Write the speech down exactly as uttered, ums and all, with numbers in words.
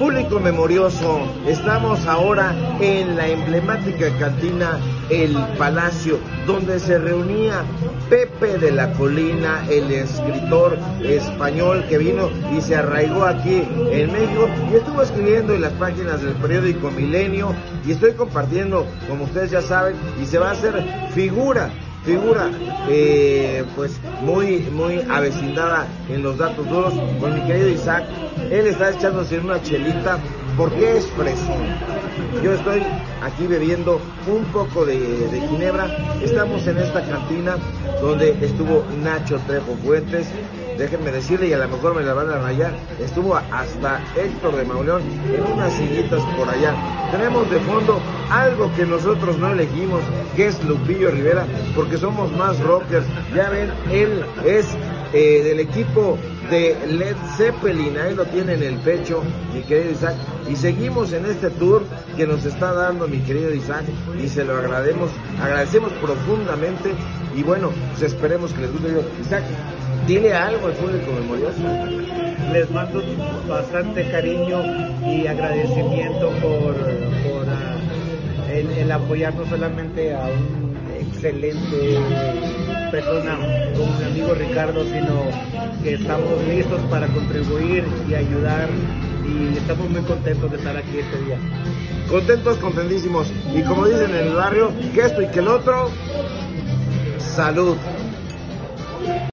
Público memorioso, estamos ahora en la emblemática cantina El Palacio, donde se reunía Pepe de la Colina, el escritor español que vino y se arraigó aquí en México y estuvo escribiendo en las páginas del periódico Milenio, y estoy compartiendo, como ustedes ya saben, y se va a hacer figura figura eh, pues muy muy avecindada en los datos duros con mi querido Isaac. Él está echándose una chelita porque es fresón. Yo estoy aquí bebiendo un poco de, de ginebra. Estamos en esta cantina donde estuvo Nacho Trejo Fuentes, déjenme decirle, y a lo mejor me la van a rayar, estuvo hasta Héctor de Mauleón en unas sillitas por allá. Tenemos de fondo algo que nosotros no elegimos, que es Lupillo Rivera, porque somos más rockers. Ya ven, él es eh, del equipo de Led Zeppelin, ahí lo tiene en el pecho, mi querido Isaac, y seguimos en este tour que nos está dando mi querido Isaac, y se lo agradecemos, agradecemos profundamente, y bueno, pues esperemos que les guste. Isaac, dile algo al público memorioso. Les mando bastante cariño y agradecimiento por, por uh, el, el apoyar no solamente a un excelente persona como mi amigo Ricardo, sino que estamos listos para contribuir y ayudar, y estamos muy contentos de estar aquí este día. Contentos, contentísimos, y como dicen en el barrio, que esto y que el otro, salud.